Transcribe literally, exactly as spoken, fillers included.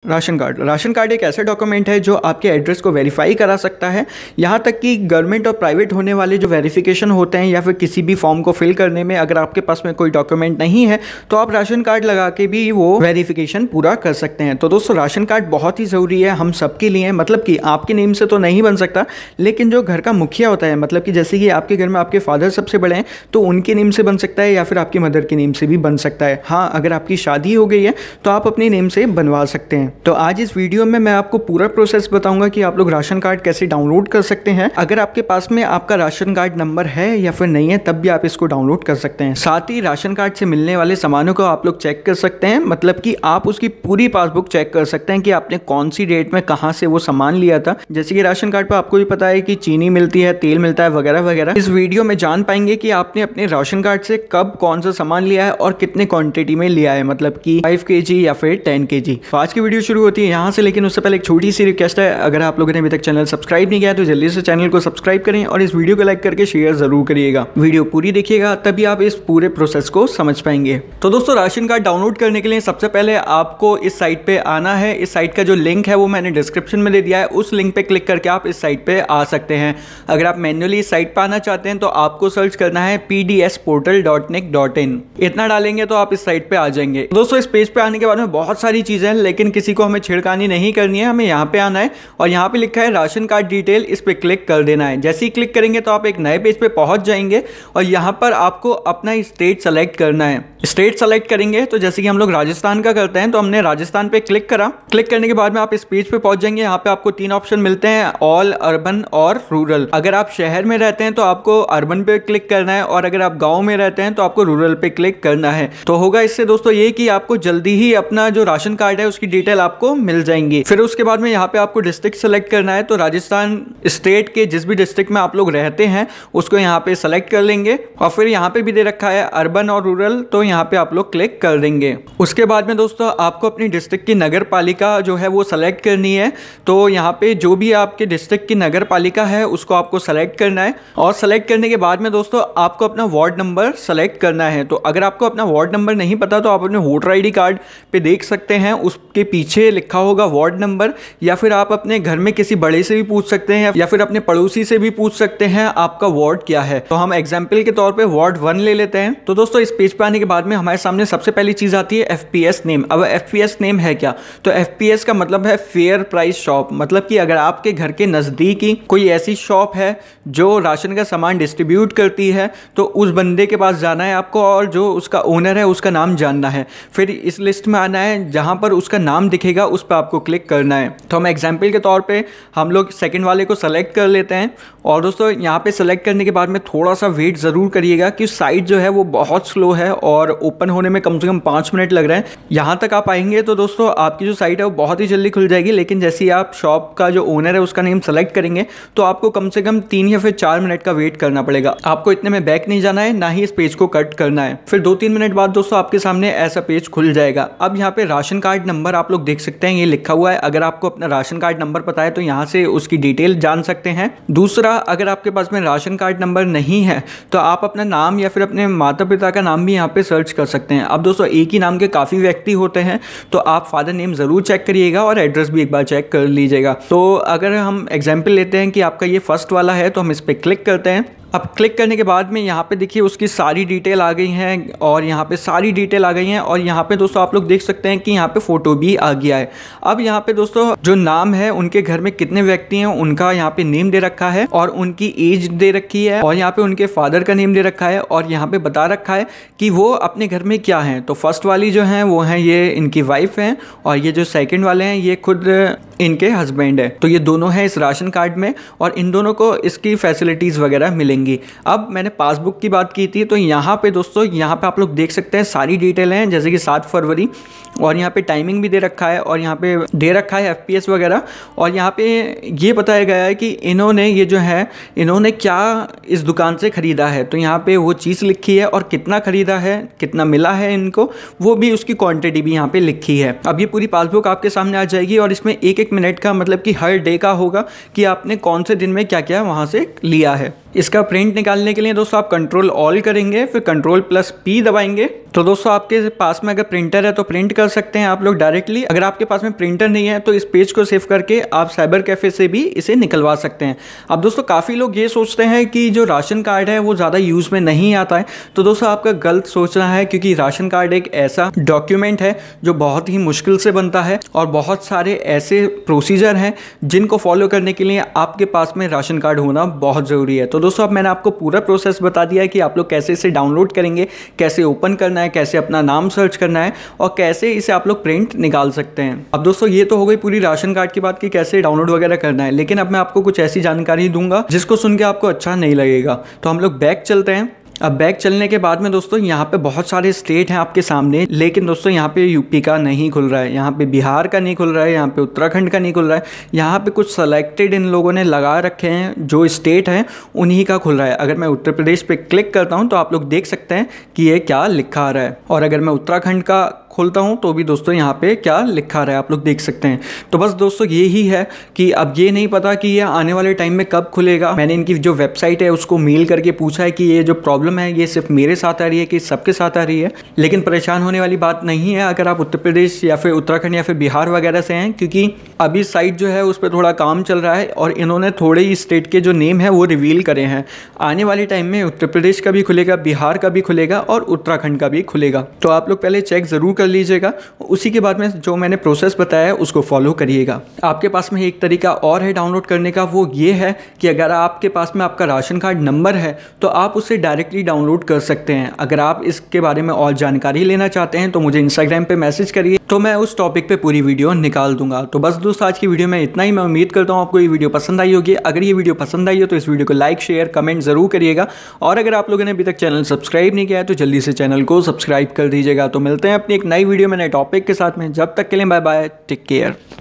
Ration card ration card एक ऐसा document है जो आपके एड्रेस को वेरीफाई करा सकता है। यहाँ तक कि गवर्नमेंट और प्राइवेट होने वाले जो वेरिफिकेशन होते हैं या फिर किसी भी फॉर्म को फिल करने में अगर आपके पास में कोई डॉक्यूमेंट नहीं है तो आप राशन कार्ड लगा के भी वो वेरिफिकेशन पूरा कर सकते हैं। तो दोस्तों राशन कार्ड बहुत ही ज़रूरी है हम सबके लिए, मतलब कि आपके नेम से तो नहीं बन सकता, लेकिन जो घर का मुखिया होता है, मतलब कि जैसे कि आपके घर में आपके फादर सबसे बड़े हैं तो उनके नेम से बन सकता है या फिर आपकी मदर के नेम से भी बन सकता है। हाँ, अगर आपकी शादी हो गई है तो आप अपने नेम से बनवा सकते हैं। तो आज इस वीडियो में मैं आपको पूरा प्रोसेस बताऊंगा कि आप लोग राशन कार्ड कैसे डाउनलोड कर सकते हैं। अगर आपके पास में आपका राशन कार्ड नंबर है या फिर नहीं है तब भी आप इसको डाउनलोड कर सकते हैं। साथ ही राशन कार्ड से मिलने वाले सामानों को आप लोग चेक कर सकते हैं, मतलब कि आप उसकी पूरी पासबुक चेक कर सकते हैं कि आपने कौन सी डेट में कहां से वो सामान लिया था। जैसे कि राशन कार्ड पर आपको भी पता है कि चीनी मिलती है, तेल मिलता है वगैरह वगैरह। इस वीडियो में जान पाएंगे कि आपने अपने राशन कार्ड से कब कौन सा सामान लिया है और कितने क्वांटिटी में लिया है, मतलब कि फाइव के जी या फिर टेन के जी। तो आज की वीडियो शुरू होती है यहाँ से, लेकिन उससे पहले एक छोटी सी रिक्वेस्ट है, अगर आप लोगों ने अभी तक चैनल सब्सक्राइब नहीं किया तो जल्दी से चैनल को सब्सक्राइब करें और इस वीडियो को लाइक करके शेयर जरूर करिएगा। वीडियो पूरी देखिएगा तभी आप इस पूरे प्रोसेस को समझ पाएंगे। तो दोस्तों राशन कार्ड डाउनलोड करने के लिए सबसे पहले आपको इस साइट पे आना है। इस साइट का जो लिंक है वो मैंने डिस्क्रिप्शन में दे दिया है, उस लिंक पे क्लिक करके आप इस साइट पे आ सकते हैं। अगर आप मैन्युअली इस साइट पे आना चाहते हैं तो आपको सर्च करना है P D S portal dot nic dot in. इतना डालेंगे तो आप इस साइट पे आ जाएंगे। दोस्तों इस पेज पे आने के बाद में बहुत सारी चीजें हैं, लेकिन किसी को हमें छेड़खानी नहीं करनी है। हमें यहाँ पे आना है और यहाँ पे लिखा है राशन कार्ड डिटेल, इस पे क्लिक कर देना है। जैसे ही क्लिक करेंगे तो आप एक नए पेज पे पहुंच जाएंगे और यहाँ पर आपको अपना स्टेट सेलेक्ट करना है। स्टेट सेलेक्ट करेंगे तो जैसे कि हम लोग राजस्थान का करते हैं तो हमने राजस्थान पे क्लिक करा। क्लिक करने के बाद में आप इस पेज पे पहुंच जाएंगे। यहाँ पे आपको तीन ऑप्शन मिलते हैं, ऑल, अर्बन और रूरल। अगर आप शहर में रहते हैं तो आपको अर्बन पे क्लिक करना है और अगर आप गांव में रहते हैं तो आपको रूरल पे क्लिक करना है। तो होगा इससे दोस्तों ये कि आपको जल्दी ही अपना जो राशन कार्ड है उसकी डिटेल आपको मिल जाएंगी। फिर उसके बाद में यहाँ पे आपको डिस्ट्रिक्ट सेलेक्ट करना है। तो राजस्थान स्टेट के जिस भी डिस्ट्रिक्ट में आप लोग रहते हैं उसको यहाँ पे सेलेक्ट कर लेंगे और फिर यहाँ पे भी दे रखा है अर्बन और रूरल, तो यहाँ पे आप लोग क्लिक कर देंगे। उसके बाद में दोस्तों आपको अपनी डिस्ट्रिक्ट की नगर पालिका जो है वो सेलेक्ट करनी है। तो यहाँ पे जो भी आपके डिस्ट्रिक्ट की नगर पालिका है उसको आपको सेलेक्ट करना है और सेलेक्ट करने के बाद में दोस्तों आपको अपना वार्ड नंबर सेलेक्ट करना है। तो अगर आपको अपना वार्ड नंबर नहीं पता तो आप अपने वोटर आई डी कार्ड पे देख सकते हैं, उसके पीछे लिखा होगा वार्ड नंबर, या फिर आप अपने घर में किसी बड़े से भी पूछ सकते हैं या फिर अपने पड़ोसी से भी पूछ सकते हैं आपका वार्ड क्या है। तो हम एग्जाम्पल के तौर पर वार्ड वन ले लेते हैं। तो दोस्तों इस पेज पे आने के बाद में हमारे सामने सबसे पहली चीज आती है एफ पी एस नेम। अब एफ पी एस नेम है क्या? तो एफ पी एस का मतलब है फेयर प्राइस शॉप, मतलब कि अगर आपके घर के नजदीक ही कोई ऐसी शॉप है जो राशन का सामान डिस्ट्रीब्यूट करती है तो उस बंदे के पास जाना है आपको और जो उसका ओनर है उसका नाम जानना है। फिर इस लिस्ट में आना है, जहां पर उसका नाम दिखेगा उस पर आपको क्लिक करना है। तो हम एग्जाम्पल के तौर पे हम लोग सेकंड वाले को सेलेक्ट कर लेते हैं और दोस्तों यहाँ पे सेलेक्ट करने के बाद में थोड़ा सा वेट जरूर करिएगा कि साइट जो है वो बहुत स्लो है और ओपन होने में कम से कम पाँच मिनट लग रहे हैं। यहाँ तक आप आएंगे तो दोस्तों आपकी जो साइट है वो बहुत ही जल्दी खुल जाएगी, लेकिन जैसे ही आप शॉप का जो ओनर है उसका नेम सेलेक्ट करेंगे तो आपको कम से कम तीन या फिर चार मिनट का वेट करना पड़ेगा। आपको इतने में बैक नहीं जाना है, ना ही इस पेज को कट करना है। फिर दो तीन मिनट बाद दोस्तों आपके सामने ऐसा पेज खुल जाएगा। अब यहाँ पे राशन कार्ड नंबर आप लोग देख सकते हैं, ये लिखा हुआ है। अगर आपको अपना राशन कार्ड नंबर पता है तो यहाँ से उसकी डिटेल जान सकते हैं। दूसरा, अगर आपके पास में राशन कार्ड नंबर नहीं है तो आप अपना नाम या फिर अपने माता पिता का नाम भी यहाँ पे सर्च कर सकते हैं। अब दोस्तों एक ही नाम के काफ़ी व्यक्ति होते हैं तो आप फादर नेम ज़रूर चेक करिएगा और एड्रेस भी एक बार चेक कर लीजिएगा। तो अगर हम एग्जाम्पल लेते हैं कि आपका ये फर्स्ट वाला है तो हम इस पर क्लिक करते हैं। अब क्लिक करने के बाद में यहाँ पे देखिए उसकी सारी डिटेल आ गई हैं और यहाँ पे सारी डिटेल आ गई हैं और यहाँ पे दोस्तों आप लोग देख सकते हैं कि यहाँ पे फ़ोटो भी आ गया है। अब यहाँ पे दोस्तों जो नाम है, उनके घर में कितने व्यक्ति हैं उनका यहाँ पे नेम दे रखा है और उनकी एज दे रखी है और यहाँ पे उनके फादर का नेम दे रखा है और यहाँ पे बता रखा है कि वो अपने घर में क्या हैं। तो फर्स्ट वाली जो हैं वो हैं ये इनकी वाइफ हैं और ये जो सेकेंड वाले हैं ये खुद इनके हस्बैंड है। तो ये दोनों हैं इस राशन कार्ड में और इन दोनों को इसकी फैसिलिटीज़ वगैरह मिलेंगी। अब मैंने पासबुक की बात की थी तो यहाँ पे दोस्तों यहाँ पे आप लोग देख सकते हैं सारी डिटेल हैं, जैसे कि सात फरवरी और यहाँ पे टाइमिंग भी दे रखा है और यहाँ पे दे रखा है एफ पी एस वगैरह और यहाँ पे ये बताया गया है कि इन्होंने ये जो है इन्होंने क्या इस दुकान से ख़रीदा है। तो यहाँ पे वो चीज़ लिखी है और कितना ख़रीदा है, कितना मिला है इनको, वो भी उसकी क्वांटिटी भी यहाँ पे लिखी है। अब ये पूरी पासबुक आपके सामने आ जाएगी और इसमें एक एक मिनट का मतलब कि हर डे का होगा कि आपने कौन से दिन में क्या क्या वहाँ से लिया है। इसका प्रिंट निकालने के लिए दोस्तों आप कंट्रोल ऑल करेंगे, फिर कंट्रोल प्लस पी दबाएंगे। तो दोस्तों आपके पास में अगर प्रिंटर है तो प्रिंट कर सकते हैं आप लोग डायरेक्टली। अगर आपके पास में प्रिंटर नहीं है तो इस पेज को सेव करके आप साइबर कैफे से भी इसे निकलवा सकते हैं। अब दोस्तों काफ़ी लोग ये सोचते हैं कि जो राशन कार्ड है वो ज़्यादा यूज़ में नहीं आता है, तो दोस्तों आपका गलत सोचना है, क्योंकि राशन कार्ड एक ऐसा डॉक्यूमेंट है जो बहुत ही मुश्किल से बनता है और बहुत सारे ऐसे प्रोसीजर हैं जिनको फॉलो करने के लिए आपके पास में राशन कार्ड होना बहुत ज़रूरी है। तो दोस्तों अब मैंने आपको पूरा प्रोसेस बता दिया है कि आप लोग कैसे इसे डाउनलोड करेंगे, कैसे ओपन करना है, कैसे अपना नाम सर्च करना है और कैसे इसे आप लोग प्रिंट निकाल सकते हैं। अब दोस्तों ये तो हो गई पूरी राशन कार्ड की बात कि कैसे डाउनलोड वगैरह करना है, लेकिन अब मैं आपको कुछ ऐसी जानकारी दूंगा जिसको सुन के आपको अच्छा नहीं लगेगा। तो हम लोग बैक चलते हैं। अब बैक चलने के बाद में दोस्तों यहाँ पे बहुत सारे स्टेट हैं आपके सामने, लेकिन दोस्तों यहाँ पे यूपी का नहीं खुल रहा है, यहाँ पे बिहार का नहीं खुल रहा है, यहाँ पे उत्तराखंड का नहीं खुल रहा है, यहाँ पे कुछ सेलेक्टेड इन लोगों ने लगा रखे हैं जो स्टेट हैं उन्हीं का खुल रहा है। अगर मैं उत्तर प्रदेश पे क्लिक करता हूँ तो आप लोग देख सकते हैं कि ये क्या लिखा आ रहा है, और अगर मैं उत्तराखंड का खोलता हूँ तो भी दोस्तों यहाँ पे क्या लिखा रहा है आप लोग देख सकते हैं। तो बस दोस्तों ये ही है कि अब ये नहीं पता कि ये आने वाले टाइम में कब खुलेगा। मैंने इनकी जो वेबसाइट है उसको मेल करके पूछा है कि ये जो प्रॉब्लम है ये सिर्फ मेरे साथ आ रही है कि सबके साथ आ रही है, लेकिन परेशान होने वाली बात नहीं है अगर आप उत्तर प्रदेश या फिर उत्तराखंड या फिर बिहार वगैरह से हैं, क्योंकि अभी साइट जो है उस पर थोड़ा काम चल रहा है और इन्होंने थोड़े ही स्टेट के जो नेम है वो रिवील करे हैं। आने वाले टाइम में उत्तर प्रदेश का भी खुलेगा, बिहार का भी खुलेगा और उत्तराखंड का भी खुलेगा। तो आप लोग पहले चेक ज़रूर कर लीजिएगा, उसी के बाद में जो मैंने प्रोसेस बताया है उसको फॉलो करिएगा। आपके पास में एक तरीका और है डाउनलोड करने का, वो ये है कि अगर आपके पास में आपका राशन कार्ड नंबर है तो आप उसे डायरेक्टली डाउनलोड कर सकते हैं। अगर आप इसके बारे में और जानकारी लेना चाहते हैं तो मुझे इंस्टाग्राम पे मैसेज करिए, तो मैं उस टॉपिक पे पूरी वीडियो निकाल दूंगा। तो बस दोस्तों आज की वीडियो में इतना ही। मैं उम्मीद करता हूँ आपको ये वीडियो पसंद आई होगी। अगर ये वीडियो पसंद आई हो तो इस वीडियो को लाइक शेयर कमेंट जरूर करिएगा, और अगर आप लोगों ने अभी तक चैनल सब्सक्राइब नहीं किया है तो जल्दी से चैनल को सब्सक्राइब कर दीजिएगा। तो मिलते हैं अपनी एक नई वीडियो में नए टॉपिक के साथ में, जब तक के लिए बाय बाय, टेक केयर।